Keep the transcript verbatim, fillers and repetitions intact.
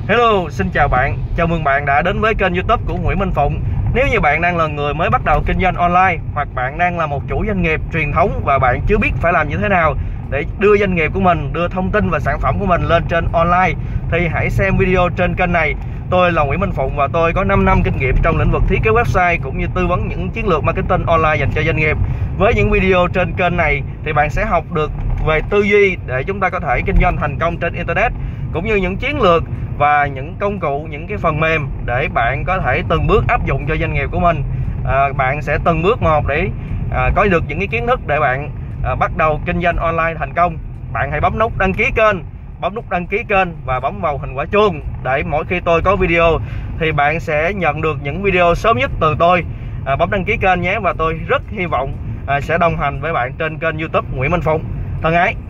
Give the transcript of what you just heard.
Hello, xin chào bạn. Chào mừng bạn đã đến với kênh YouTube của Nguyễn Minh Phụng. Nếu như bạn đang là người mới bắt đầu kinh doanh online, hoặc bạn đang là một chủ doanh nghiệp truyền thống và bạn chưa biết phải làm như thế nào để đưa doanh nghiệp của mình, đưa thông tin và sản phẩm của mình lên trên online, thì hãy xem video trên kênh này. Tôi là Nguyễn Minh Phụng và tôi có năm năm kinh nghiệm trong lĩnh vực thiết kế website cũng như tư vấn những chiến lược marketing online dành cho doanh nghiệp. Với những video trên kênh này thì bạn sẽ học được về tư duy để chúng ta có thể kinh doanh thành công trên Internet, cũng như những chiến lược và những công cụ, những cái phần mềm để bạn có thể từng bước áp dụng cho doanh nghiệp của mình. À, bạn sẽ từng bước một để à, có được những cái kiến thức để bạn à, bắt đầu kinh doanh online thành công. Bạn hãy bấm nút đăng ký kênh, bấm nút đăng ký kênh và bấm vào hình quả chuông để mỗi khi tôi có video thì bạn sẽ nhận được những video sớm nhất từ tôi. À, bấm đăng ký kênh nhé, và tôi rất hy vọng à, sẽ đồng hành với bạn trên kênh YouTube Nguyễn Minh Phụng. Thân ái.